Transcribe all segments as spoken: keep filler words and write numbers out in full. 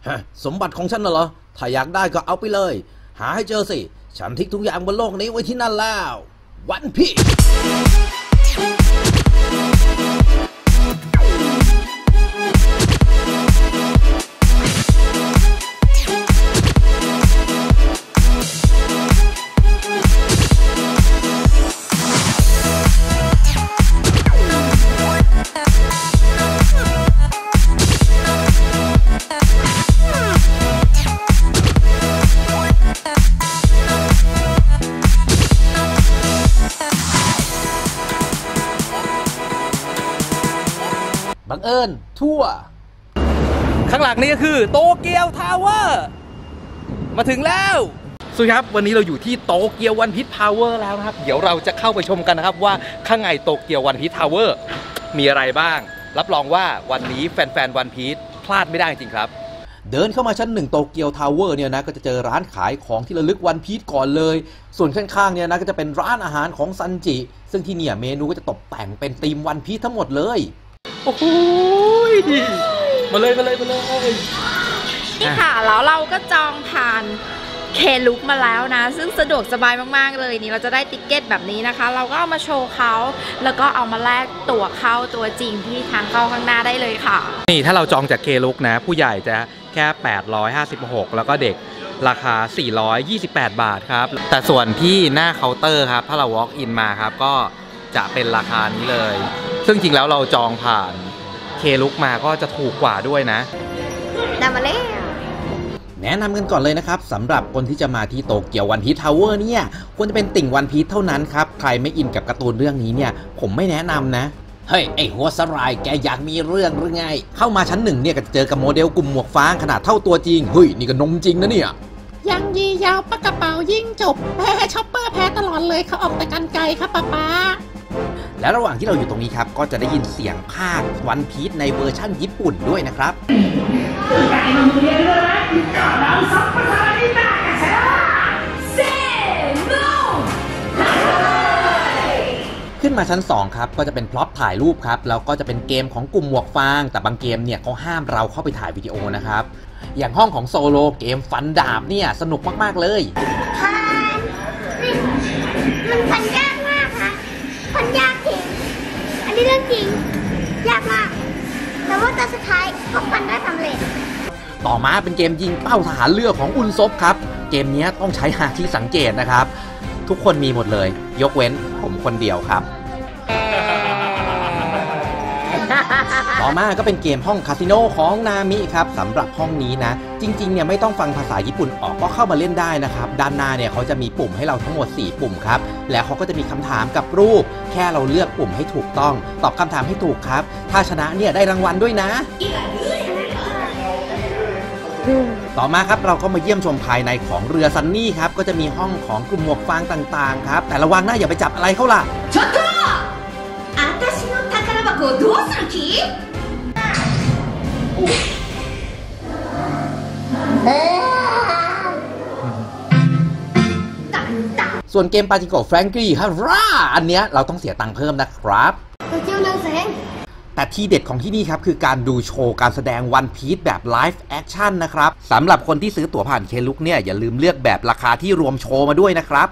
ฮะสมบัติของฉันน่ะเหรอถ้าอยากได้ก็เอาไปเลยหาให้เจอสิฉันทิ้งทุกอย่างบนโลกนี้ไว้ที่นั่นแล้ววันพีชบังเอิญทั่วข้างหลังนี่ก็คือโตเกียวทาวเวอร์มาถึงแล้วสวัสดีครับวันนี้เราอยู่ที่โตเกียววันพีชทาวเวอร์แล้วนะครับเดี๋ยวเราจะเข้าไปชมกันนะครับว่าข้างในโตเกียววันพีชทาวเวอร์มีอะไรบ้างรับรองว่าวันนี้แฟนๆวันพีชพลาดไม่ได้จริงครับเดินเข้ามาชั้นหนึ่งโตเกียวทาวเวอร์เนี่ยนะก็จะเจอร้านขายของที่ระลึกวันพีชก่อนเลยส่วนข้างๆเนี่ยนะก็จะเป็นร้านอาหารของซันจิซึ่งที่เนี่ยเมนูก็จะตกแต่งเป็นธีมวันพีชทั้งหมดเลยโอ้โหมาเลยมาเลยมาเลยนี่ค่ะแล้วเราก็จองผ่านเคลุกมาแล้วนะซึ่งสะดวกสบายมากๆเลยนี่เราจะได้ติ๊กเก็ตแบบนี้นะคะเราก็เอามาโชว์เขาแล้วก็เอามาแลกตั๋วเข้าตัวจริงที่ทางเข้าข้างหน้าได้เลยค่ะนี่ถ้าเราจองจากเคลุกนะผู้ใหญ่จะแค่แปดร้อยห้าสิบหกแล้วก็เด็กราคาสี่ร้อยยี่สิบแปดบาทครับแต่ส่วนที่หน้าเคาน์เตอร์ครับถ้าเรา walk in มาครับก็จะเป็นราคานี้เลยซึ่งจริงแล้วเราจองผ่านเคลุกมาก็จะถูกกว่าด้วยนะนำมาเลยแนะนำกันก่อนเลยนะครับสำหรับคนที่จะมาที่โตเกียววันพีชทาวเวอร์เนี่ยควรจะเป็นติ่งวันพีชเท่านั้นครับใครไม่อินกับการ์ตูนเรื่องนี้เนี่ยผมไม่แนะนำนะเฮ้ยไอหัวสลายแกอยากมีเรื่องหรือไงเข้ามาชั้นหนึ่งเนี่ยก็จะเจอกับโมเดลกลุ่มหมวกฟางขนาดเท่าตัวจริงเฮ้ยนี่ก็นมจริงนะเนี่ยยังยียาวปากกระเป๋ายิ่งจบแพ้ช็อปเปอร์แพ้ตลอดเลยเขาออกแต่กันไกลครับป้าป้าและระหว่างที่เราอยู่ตรงนี้ครับก็จะได้ยินเสียงภาควันพีชในเวอร์ชั่นญี่ปุ่นด้วยนะครับขึ้นมาชั้นสองครับก็จะเป็นพร็อพถ่ายรูปครับแล้วก็จะเป็นเกมของกลุ่มหมวกฟางแต่บางเกมเนี่ยเขาห้ามเราเข้าไปถ่ายวิดีโอนะครับอย่างห้องของโซโลเกมฟันดาบเนี่ยสนุกมากๆเลยมันฟันยากมากค่ะฟันยากจริงอันนี้เรื่องจริงยากมากแต่ว่าตอนสุดท้ายก็ฟันได้สำเร็จต่อมาเป็นเกมยิงเป้าทหารเรือของอุนซบครับเกมนี้ต้องใช้หาที่สังเกตนะครับทุกคนมีหมดเลยยกเว้นผมคนเดียวครับต่อมาก็เป็นเกมห้องคาสิโนของนามิครับสำหรับห้องนี้นะจริงๆเนี่ยไม่ต้องฟังภาษาญี่ปุ่นออกก็เข้ามาเล่นได้นะครับด้านหน้าเนี่ยเขาจะมีปุ่มให้เราทั้งหมดสี่ปุ่มครับแล้วเขาก็จะมีคำถามกับรูปแค่เราเลือกปุ่มให้ถูกต้องตอบคำถามให้ถูกครับถ้าชนะเนี่ยได้รางวัลด้วยนะต่อมาครับเราก็มาเยี่ยมชมภายในของเรือซันนี่ครับก็จะมีห้องของกลุ่มหมวกฟางต่างๆครับแต่ระวังนะอย่าไปจับอะไรเขาล่ะส่วนเกมปาจิโกะแฟรงกี้ฮาร่าอันเนี้ยเราต้องเสียตังค์เพิ่มนะครับเจ้าเรื่องแสงแต่ที่เด็ดของที่นี่ครับคือการดูโชว์การแสดงวันพีชแบบไลฟ์แอคชั่นนะครับสำหรับคนที่ซื้อตั๋วผ่านเคลุกเนี่ยอย่าลืมเลือกแบบราคาที่รวมโชว์มาด้วยนะครับ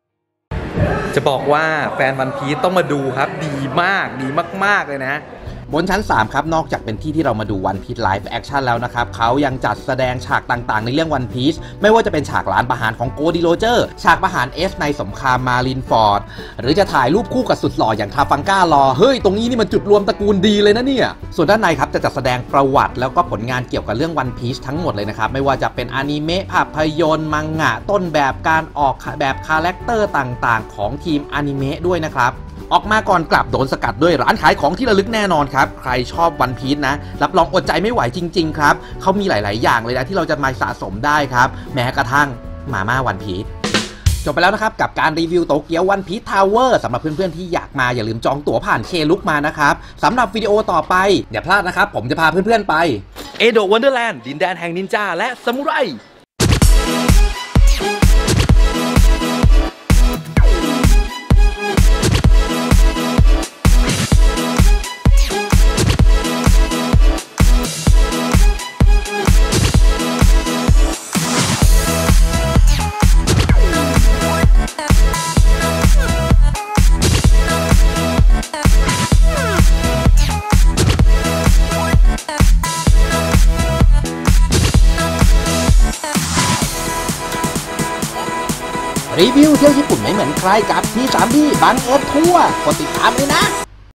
จะบอกว่าแฟนวันพีชต้องมาดูครับดีมากดีมากๆเลยนะบนชั้นสามครับนอกจากเป็นที่ที่เรามาดู One Piece Live Action แล้วนะครับเขายังจัดแสดงฉากต่างๆในเรื่อง One Piece ไม่ว่าจะเป็นฉากร้านประหารของโกดิโรเจอร์ฉากประหารเอสในสงครามมารินฟอร์ดหรือจะถ่ายรูปคู่กับสุดหล่ออย่างทาฟังก้ารอเฮ้ยตรงนี้นี่มันจุดรวมตระกูลดีเลยนะเนี่ยส่วนด้านในครับจะจัดแสดงประวัติแล้วก็ผลงานเกี่ยวกับเรื่อง One Piece ทั้งหมดเลยนะครับไม่ว่าจะเป็นอนิเมะภาพยนตร์มังงะต้นแบบการออกแบบคาแรคเตอร์ต่างๆของทีมอนิเมะด้วยนะครับออกมาก่อนกลับโดนสกัดด้วยร้านขายของที่ระลึกแน่นอนครับใครชอบวันพีซนะรับรองอดใจไม่ไหวจริงๆครับเขามีหลายๆอย่างเลยนะที่เราจะมาสะสมได้ครับแม้กระทั่งมาม่าวันพีซจบไปแล้วนะครับกับการรีวิวโตเกียววันพีซทาวเวอร์สำหรับเพื่อนๆที่อยากมาอย่าลืมจองตั๋วผ่านเคลุกมานะครับสำหรับวิดีโอต่อไปอย่าพลาดนะครับผมจะพาเพื่อนๆไปเอโดะวันเดอร์แลนด์ดินแดนแห่งนินจาและซามูไรรีวิวเที่ยวญี่ปุ่นไม่เหมือนใครกับที่สามดีบังเอิญทัวร์กดติดตามเลยนะ